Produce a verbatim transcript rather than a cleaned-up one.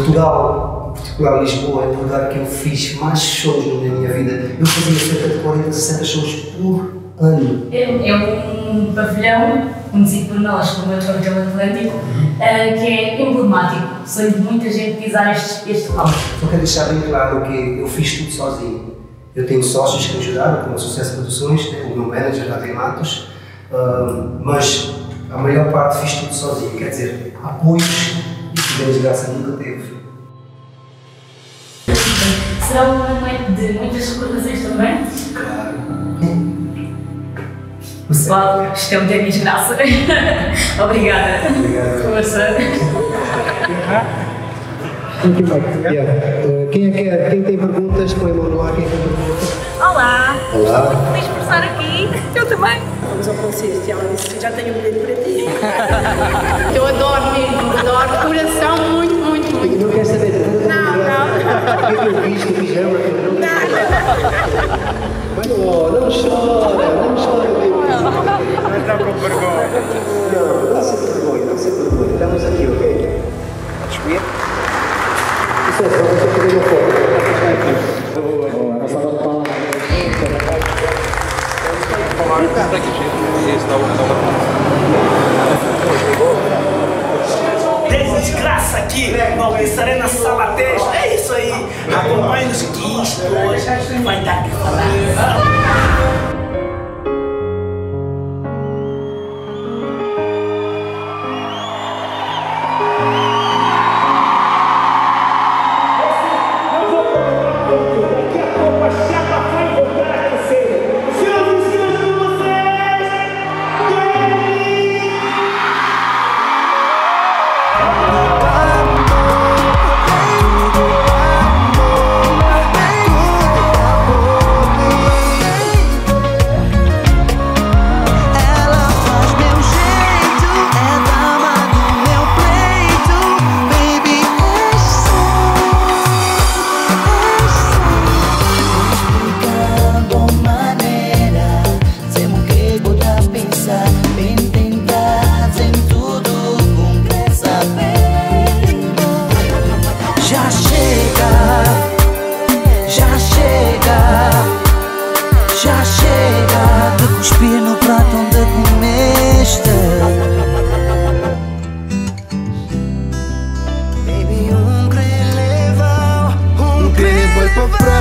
Portugal, em particular Lisboa, é o lugar que eu fiz mais shows na minha vida. Eu fazia cerca de quarenta, sessenta shows por ano. É, é um pavilhão, conhecido por nós como o Pavilhão Atlântico, uh, que é emblemático. Sonho de muita gente pisar este, este palco. Só quero deixar bem claro que eu fiz tudo sozinho. Eu tenho sócios que me ajudaram, como a Sucesso Produções, o meu manager, Rafael Matos, uh, mas a maior parte fiz tudo sozinho. Quer dizer, apoios e que Deus graça nunca teve. Será uma noite de muitas recordações também? Claro. Pessoal, isto é um tema de graça. Obrigada. Obrigado. Força. Yeah. Uh, quem, é que é, quem tem perguntas, põe a mão no ar. Quem tem perguntas? Olá! Olá! Estou muito feliz por estar aqui. Eu também. Vamos ao concerto e ela disse que já tenho um bilhete para ti. Eu adoro mesmo, adoro de coração, muito, muito, muito. Não quer saber de Não, não. O que é que eu fiz, o pijama? Nada. Oh, não chora, não chora. Não está com vergonha. Não, não se vergonha, não se vergonha. Estamos aqui, ok? Podes subir? Isso é só você fazer uma foto. Boa, a sala de palmas. Tem desgraça aqui, não pensarei na sala dez. É isso aí, acompanhe-nos que isto hoje vai dar que falar. Baby, um crê leva, um crê vai para